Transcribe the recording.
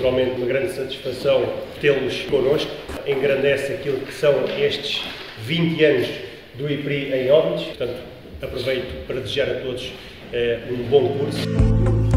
naturalmente uma grande satisfação tê-los connosco. Engrandece aquilo que são estes 20 anos do IPRI em Óbidos. Portanto, aproveito para desejar a todos um bom curso.